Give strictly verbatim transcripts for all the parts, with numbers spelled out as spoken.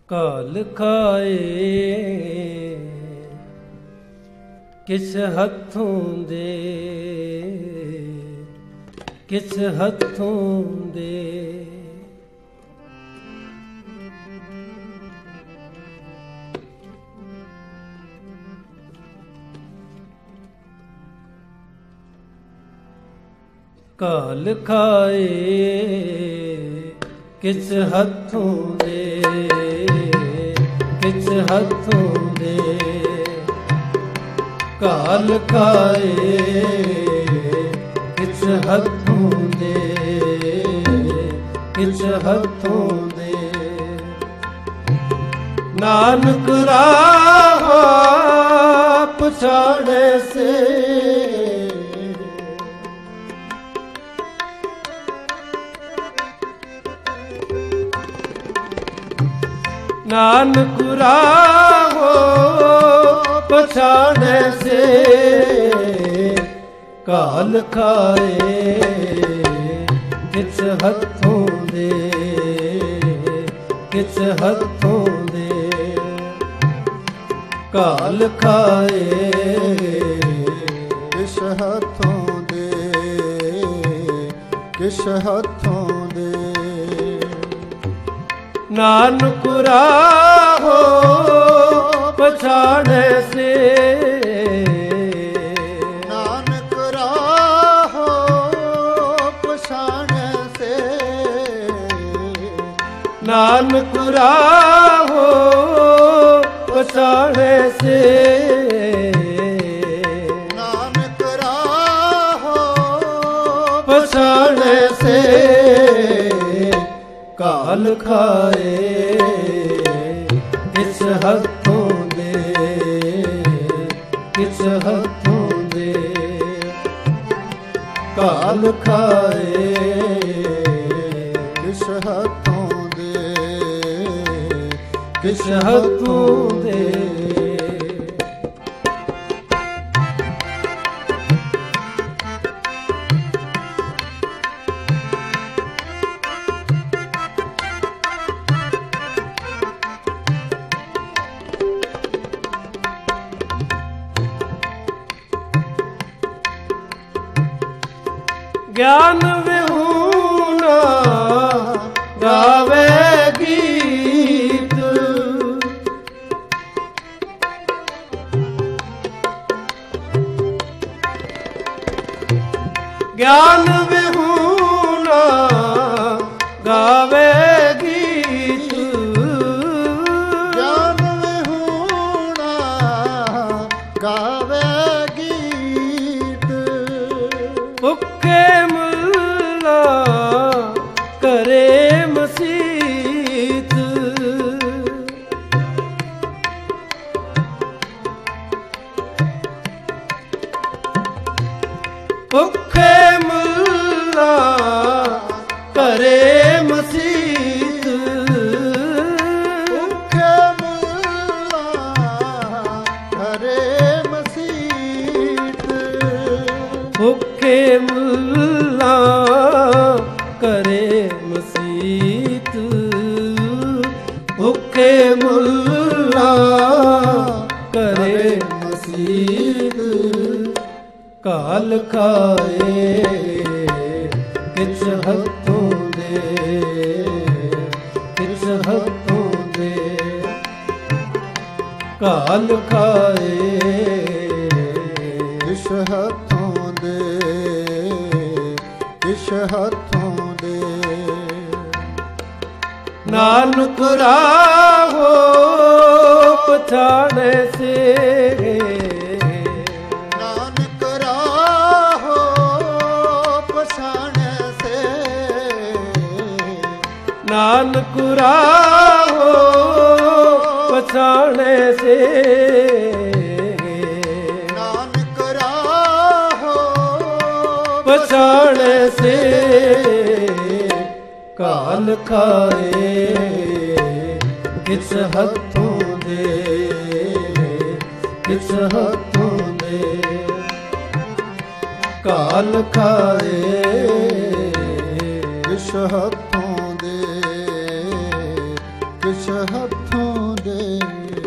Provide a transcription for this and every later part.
काल खाए किस हथों दे, किस हथों दे। काल खाए किस हथों दे, किस हथों दे। काल खाए किस हथों दे, किस हथों दे। नानक राह पछाड़े से, नानक राह पछाड़े से। काल खाए किस हथों दे, किस हथों दे। काल खाए किस हथों दे, किस हथों दे। नानक राह पछाड़े से, नानक राह पछाड़े से। नानक राह पछाड़े से। नानक राह पछाड़े से। काल खाए किस हथों दे, किस हथों दे। काल खाए किस हथों दे, किस हथों दे। ज्ञान विहूना गावे गीत, ज्ञान विहूना गावे गीत। ज्ञान विहूना गावे गीत। भुखे मुल्ला करे मसीत, भुखे मुल्ला करे मसीत। भुखे मुल्ला करे मसीत। भुखे मुल्ला करे मसीत। भुखे मुल्ला करे मसीत। काल खाए किस हथों दे, किस हथों दे। काल खाए किस हथों दे, किस हथों दे। नानक राह पछाड़े से, नानक राह पछाड़े से। नानक राह पछाड़े से। नानक राह पछाड़े से। काल खाए किस हथों दे, किस हथों दे। काल खाए किस हथों दे, किस हथों ਹੱਥੋਂ ਦੇ।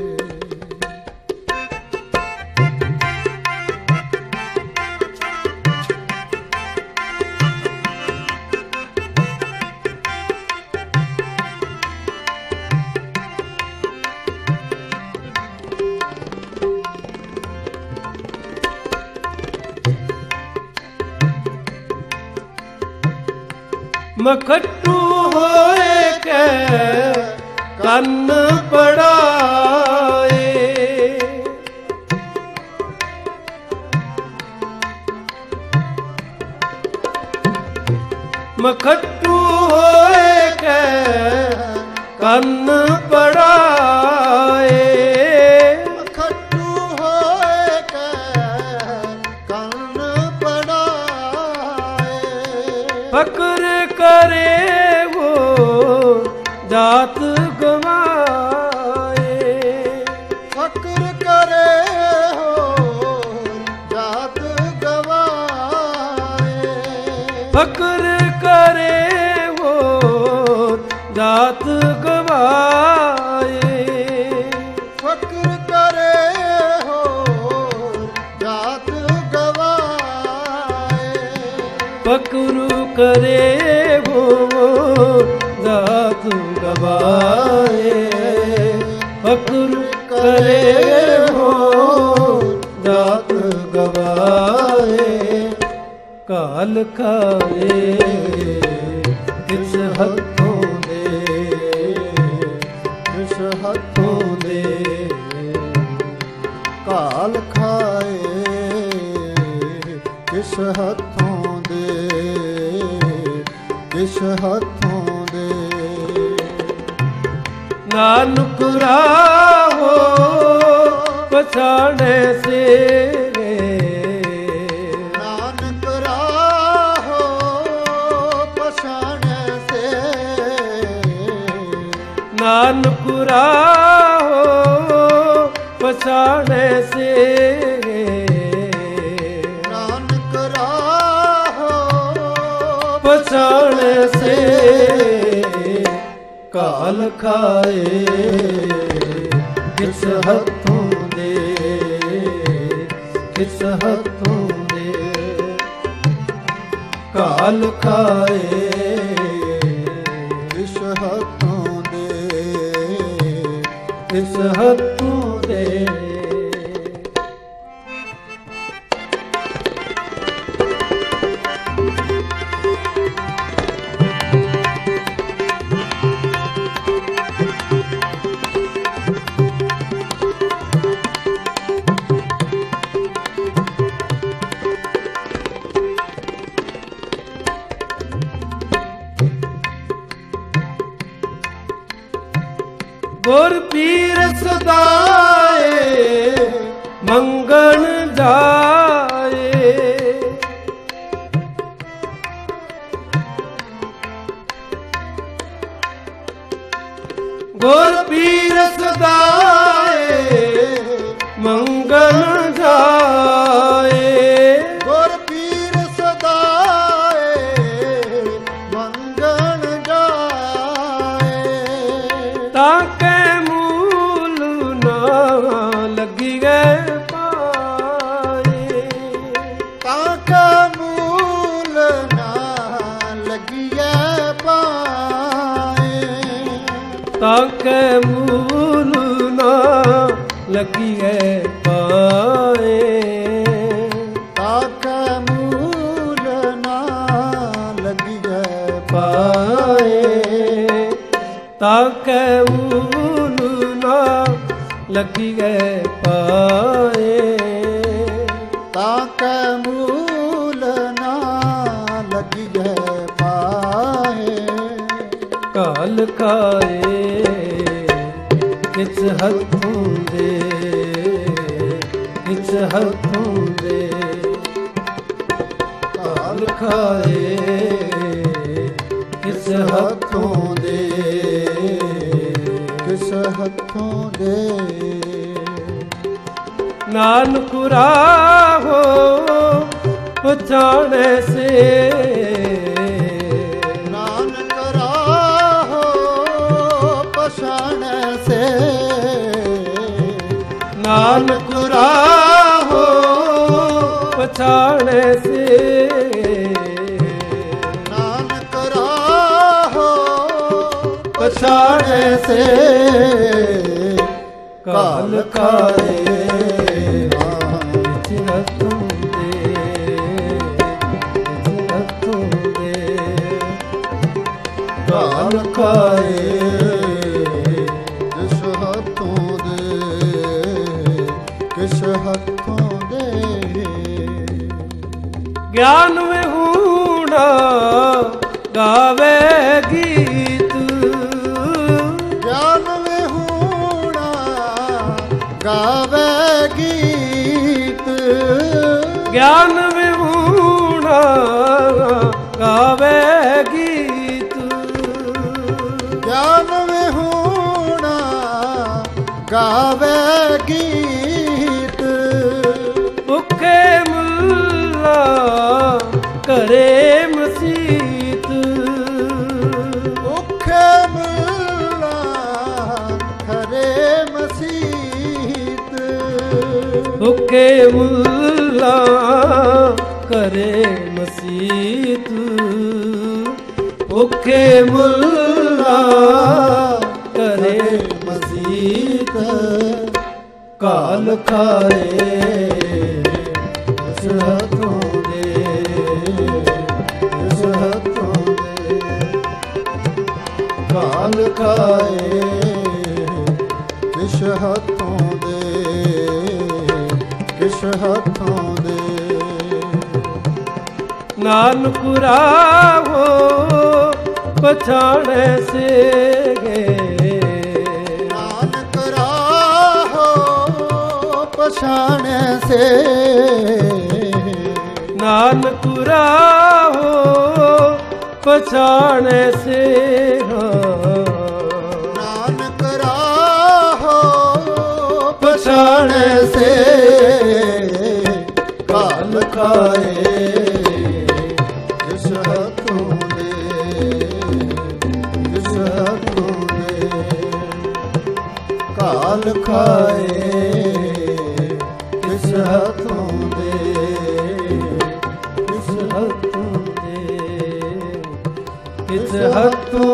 ਮਖੱਟੂ ਹੋਏ ਕੈ ਕੰਨ ਪੜਾਏ, ਮਖੱਟੂ ਹੋਏ ਕੈ ਕੰਨ ਪੜਾਏ, ਮਖੱਟੂ ਹੋਏ ਕੈ ਕੰਨ ਪੜਾਏ, ਫਕਰ करे वो जात गवाए, ਫਕਰ ਕਰੇ ਹੋ ਜਾਤ ਗਵਾਏ, फकर करे वो जात गवाए, ਫਕਰ ਕਰੇ ਹੋ ਜਾਤ ਗਵਾਏ, फकरु करे वो जात गवाए, फकरु करे वो जात गवाए, काल खाए किस हथों दे, ਕਿਸ ਹੱਥੋਂ ਦੇ ਕਾਲ ਖਾਏ, ਕਿਸ ਹੱਥੋਂ ਦੇ, ਕਿਸ ਹੱਥੋਂ ਦੇ। नानक राहो पछाणे से, ਨਾਨਕ ਰਾਹੋ ਪਛਾਣੈ ਸੇ, नानक राहो पछाणे से, ਨਾਨਕ ਰਾਹੋ पछाणे से, काल खाए किस हथों दे, किस हथों दे, काल खाए ਕਿਸ ਹੱਥੋਂ ਦੇ, किस हथों दे। गुर पीर सदाए मंगण जाए, गुर पीर सदाए मंगण जाए, ਗੁਰ ਪੀਰ ਸਦਾਏ ਮੰਗਣ ਜਾਏ, ताके मूल ना लगी गए पाए, ਤਾਂ ਕਾ ਮੂਲ ਨਾ ਲੱਗੀਐ ਪਾਏ, ताके मूल ना लगी गए पाए, ਤਾਂ ਕਾ ਮੂਲ ਨਾ ਲੱਗੀਐ पाए, ताके मूल ना लगी गए पाए, ਤਾਂ ਕਾ ਮੂਲ ਨਾ ਲੱਗੀਐ ਪਾਏ, काल खाए किस हथों दे, किस हथों दे, काल खाए किस हथों दे, ਕਿਸ ਹੱਥੋਂ ਦੇ। नानक राहो पछाणे से, ਨਾਨਕ ਰਾਹੋ ਪਛਾਣੈ ਸੇ, नानक राहो पछाणे से नानक राहो पछाणे से काल खाए काल खाए किस हथों दे किस हथों दे ज्ञान में हूणा गावे गीत ज्ञान में हूणा गावे गीत ज्ञान में हूणा गावे गीत ज्ञान में हूणा गावे गीत भुखे मुल्ला करे मसीत भुखे मुल्ला करे मसीत भुखे मुल्ला करे मसीत भुखे मुल्ला करे मसीत काल खाए किस हथों दे किस हथों दे काल खाए किस हथों दे किस हथों दे नानक राहो पछाणे से नानक राहो पछाणे से नानक राहो पछाणे से नानक राहो पछाणे से काल खाए किस हथों दे किस हथों दे काल खाए किस हथों दे किस हथों दे किस हथों